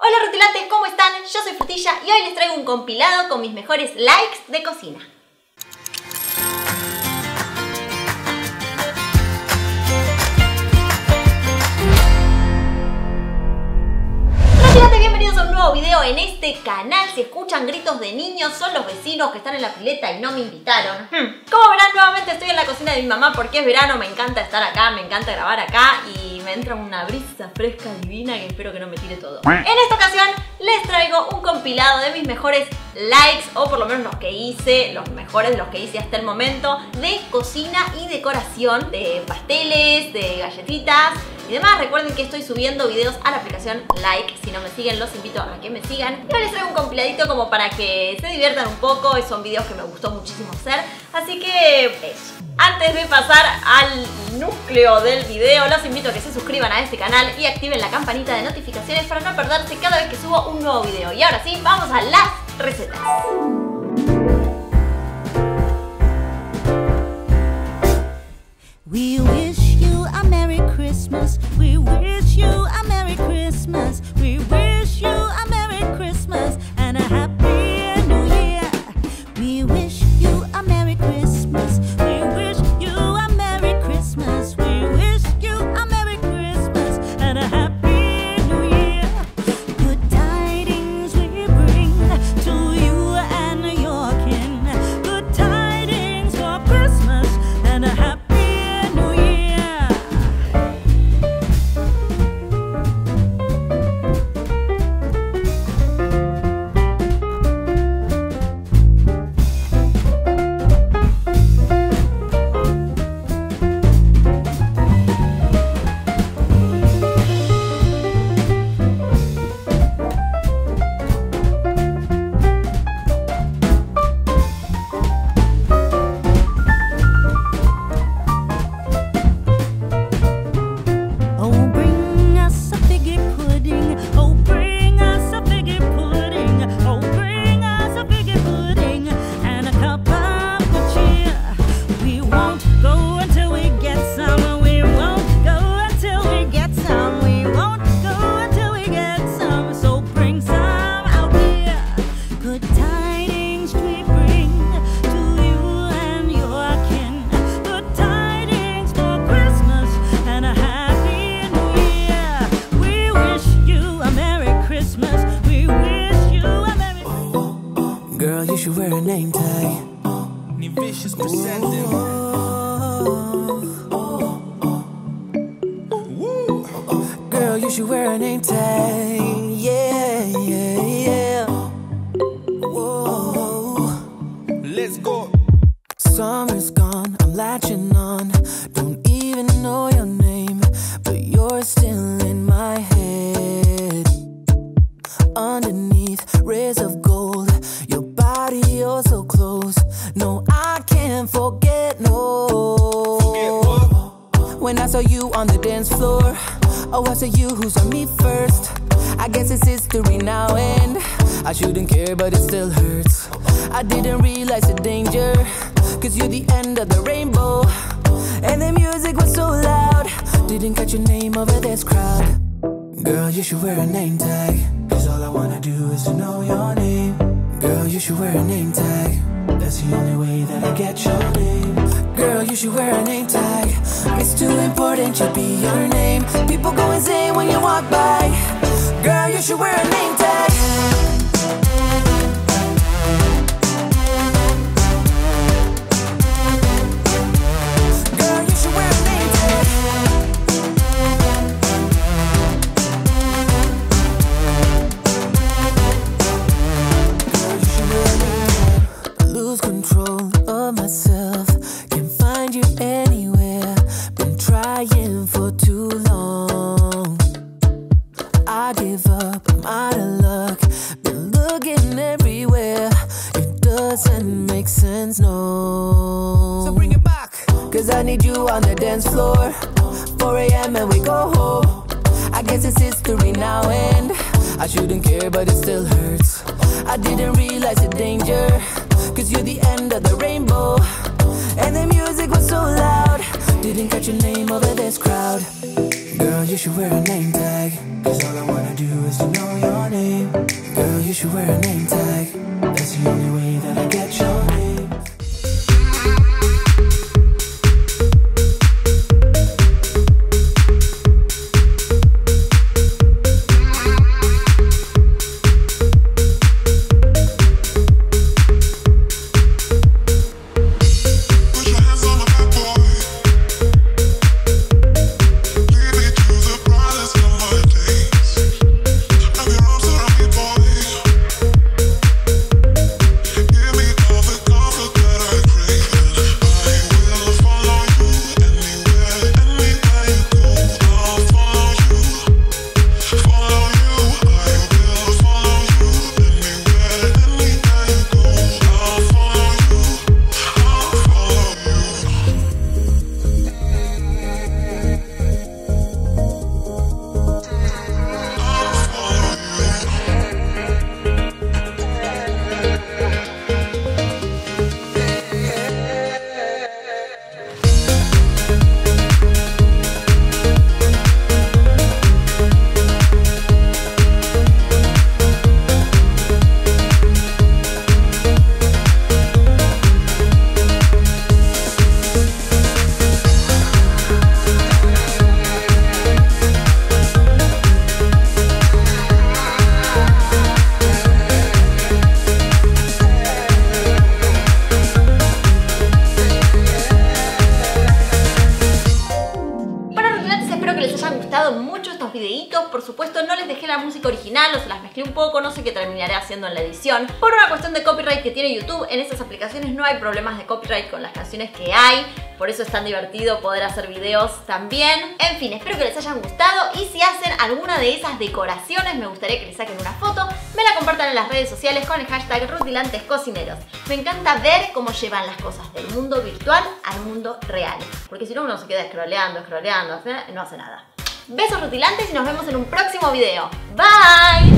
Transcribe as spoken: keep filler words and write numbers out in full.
Hola rutilantes, ¿cómo están? Yo soy Frutilla y hoy les traigo un compilado con mis mejores likes de cocina. Rutilantes, bienvenidos a un nuevo video en este canal. Si escuchan gritos de niños, son los vecinos que están en la pileta y no me invitaron. Hmm. Como verán, nuevamente estoy en la cocina de mi mamá porque es verano, me encanta estar acá, me encanta grabar acá y me entra una brisa fresca divina que espero que no me tire todo. En esta ocasión les traigo un compilado de mis mejores likes, o por lo menos los que hice, los mejores de los que hice hasta el momento, de cocina y decoración, de pasteles, de galletitas y demás. Recuerden que estoy subiendo videos a la aplicación Like. Si no me siguen, los invito a que me sigan. Y hoy les traigo un compiladito como para que se diviertan un poco. Son videos que me gustó muchísimo hacer. Así que eso. Antes de pasar al núcleo del video, los invito a que se suscriban a este canal y activen la campanita de notificaciones para no perderse cada vez que subo un nuevo video. Y ahora sí, vamos a las recetas. We wish you a Merry Christmas. We wish you a Merry Christmas. We wish you a Merry Christmas and a Happy New Year. We wish you a Merry Christmas. We wish you a Merry Christmas. We wish you a Merry Christmas and a Happy New Year. Good tidings we bring to you and your kin. Good tidings for Christmas and a Happy wear a name tag. Ni Vicious presenting. Girl, you should wear a name tag. Yeah, yeah, yeah. Whoa. Let's go. Summer's gone, I'm latching on. Don't even know your name, but you're still in my head. Underneath rays of gold, your body, you're so close. No, I can't forget, no. Forget what? When I saw you on the dance floor, oh, I saw you who saw me first. I guess it's history now, and I shouldn't care, but it still hurts. I didn't realize the danger, cause you're the end of the rainbow. And the music was so loud, didn't catch your name over this crowd. Girl, you should wear a name tag, cause all I wanna do is to know your name. Girl, you should wear a name tag. That's the only way that I get your name. Girl, you should wear a name tag. It's too important to be your name. People go insane when you walk by. Girl, you should wear a name tag. Girl, you should wear a name tag. Lose control of myself, can't find you anywhere. Been trying for too long. I give up, I'm out of luck. Been looking everywhere, it doesn't make sense, no. So bring it back, cause I need you on the dance floor. four A M and we go home. I guess it's history now, and I shouldn't care, but it still hurts. I didn't realize the danger, cause you're the end of the rainbow. and the music was so loud. Didn't catch your name over this crowd. Girl, you should wear a name tag, cause all I wanna do is to know your name. Girl, you should wear a name tag. That's the only way that I get your name. mucho estos videitos. Por supuesto no les dejé la música original, o se las mezclé un poco, no sé qué terminaré haciendo en la edición. Por una cuestión de copyright que tiene YouTube, en esas aplicaciones no hay problemas de copyright con las canciones que hay. Por eso es tan divertido poder hacer videos también. En fin, espero que les hayan gustado y si hacen alguna de esas decoraciones me gustaría que les saquen una foto, me la compartan en las redes sociales con el hashtag rutilantescocineros. Me encanta ver cómo llevan las cosas del mundo virtual al mundo real, porque si no uno se queda scrolleando, scrolleando, no hace nada. Besos rutilantes y nos vemos en un próximo video. Bye.